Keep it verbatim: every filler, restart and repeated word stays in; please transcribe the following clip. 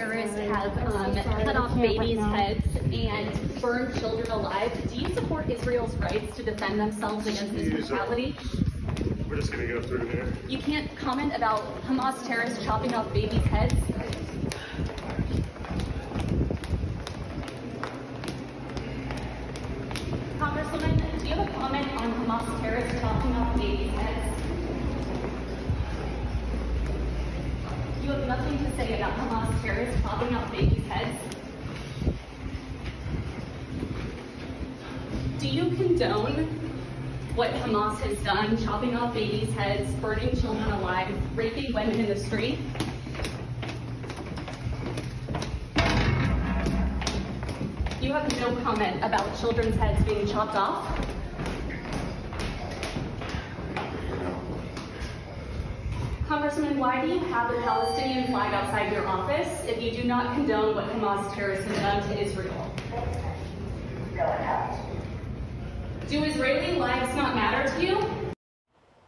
terrorists have um, cut off babies' heads and burned children alive. Do you support Israel's rights to defend themselves against this brutality? We're just going to go through here. You can't comment about Hamas terrorists chopping off babies' heads? Congresswoman, do you have a comment on Hamas terrorists chopping off babies' heads? You have nothing to say about Hamas terrorists chopping off babies' heads? Do you condone what Hamas has done, chopping off babies' heads, burning children alive, raping women in the street? You have no comment about children's heads being chopped off? Congressman, why do you have a Palestinian flag outside your office if you do not condone what Hamas terrorists have done to Israel? Do Israeli lives not matter to you?